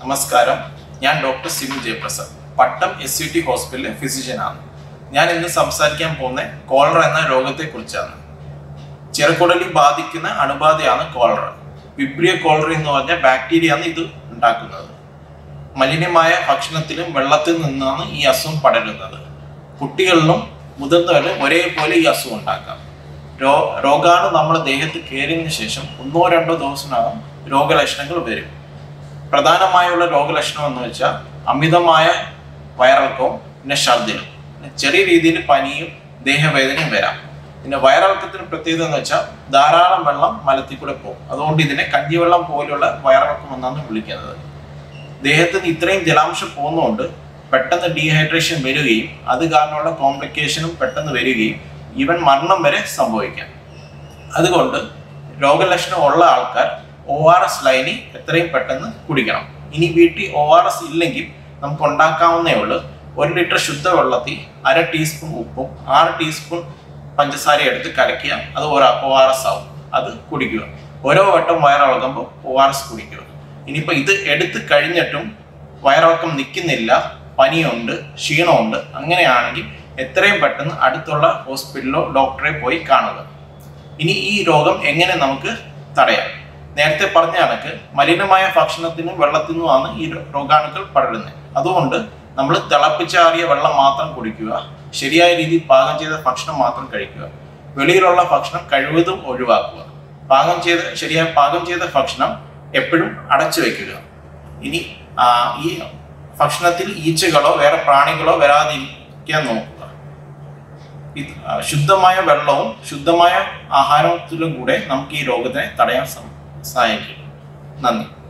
നമസ്കാരം, ഞാൻ doctor Simu Jayaprasad, Pattom SCT ഹോസ്പിറ്റലിലെ ഫിസിഷ്യനാണ്. ഞാൻ ഇന്ന് സംസാരിക്കാൻ പോകുന്ന കോളറ എന്ന രോഗത്തെക്കുറിച്ചാണ്. ചെറുകുടലിൽ ബാധിക്കുന്ന അണുബാധയാണ് കോളറ. വിബ്രിയോ കോളറി എന്ന് പറഞ്ഞ ബാക്ടീരിയയാണ് ഇത് ഉണ്ടാക്കുന്നത്. മലിനമായ ഭക്ഷണത്തിലും വെള്ളത്തിൽ നിന്നാണ് ഈ അസുഖം പടരുന്നത്. കുട്ടികളിലും മുതിർന്നവരിലും ഒരേപോലെ ഈ അസുഖം ഉണ്ടാക്കാം. രോഗാണു നമ്മുടെ ദേഹത്ത് കയറിയതിനു ശേഷം 1-2 ദിവസത്തിനകം രോഗലക്ഷണങ്ങൾ വരും. പ്രധാനമായുള്ള രോഗലക്ഷണം എന്ന് വെച്ചാൽ അമിതമായ വയറിളക്കവും പിന്നെ ഛർദിലും, ചെറിയ രീതിയിൽ പനിയും ദേഹവേദനയും വരാം. പിന്നെ വയറിളക്കത്തിന് പ്രത്യേകത എന്ന് വെച്ചാൽ ധാരാളം വെള്ളം മലത്തിൽ കൂടെ പോകും. അതുകൊണ്ട് ഇതിനെ കഞ്ഞിവെള്ളം പോലുള്ള വയറിളക്കം എന്നാണ് വിളിക്കുന്നത്. ദേഹത്ത് നിന്ന് ഇത്രയും ജലാംശം പോകുന്നതുകൊണ്ട് പെട്ടെന്ന് ഡീഹൈഡ്രേഷൻ വരികയും അത് കാരണമുള്ള കോംപ്ലിക്കേഷനും പെട്ടെന്ന് വരികയും ഈവൻ മരണം വരെ സംഭവിക്കാം. അതുകൊണ്ട് രോഗലക്ഷണം ഉള്ള ആൾക്കാർ ORS ലൈനി എത്രയും പെട്ടെന്ന് കുടിക്കണം. ഇനി വീട്ടിൽ ORS ഇല്ലെങ്കിൽ നമുക്ക് ഉണ്ടാക്കാവുന്നേ ഉള്ളൂ. 1 ലിറ്റർ ശുദ്ധവെള്ളത്തിൽ 1/2 ടീസ്പൂൺ ഉപ്പും 6 ടീസ്പൂൺ പഞ്ചസാര എടുത്ത് കലക്കിയ അത് ORS ആവും. അത് കുടിക്കുക. ഓരോ വട്ടം വയറിളകുമ്പോൾ ORS കുടിക്കുക. ഇനിയിപ്പോൾ ഇത് എടുത്ത് കഴിഞ്ഞിട്ടും വയറിളക്കം നിൽക്കുന്നില്ല, പനിയുണ്ട്, ക്ഷീണമുണ്ട്, അങ്ങനെയാണെങ്കിൽ എത്രയും പെട്ടെന്ന് അടുത്തുള്ള ഹോസ്പിറ്റലിലോ ഡോക്ടറെ പോയി കാണുക. ഇനി ഈ രോഗം എങ്ങനെ നമുക്ക് തടയാം? നേരത്തെ പറഞ്ഞ കണക്ക് മലിനമായ ഭക്ഷണത്തിനും വെള്ളത്തിൽ നിന്നുമാണ് ഈ രോഗാണുക്കൾ പടരുന്നത്. അതുകൊണ്ട് നമ്മൾ തിളപ്പിച്ചാറിയ വെള്ളം മാത്രം കുടിക്കുക, ശരിയായ രീതിയിൽ പാകം ചെയ്ത ഭക്ഷണം മാത്രം കഴിക്കുക, വെളിയിലുള്ള ഭക്ഷണം കഴിവതും ഒഴിവാക്കുക. ശരിയായി പാകം ചെയ്ത ഭക്ഷണം എപ്പോഴും അടച്ചു വെക്കുക. ഇനി ഈ ഭക്ഷണത്തിൽ ഈച്ചകളോ വേറെ പ്രാണികളോ വരാതിരിക്കാൻ നോക്കുക. ശുദ്ധമായ വെള്ളവും ശുദ്ധമായ ആഹാരത്തിലും കൂടെ നമുക്ക് ഈ രോഗത്തെ തടയാൻ സഹായിക്കും. നന്ദി.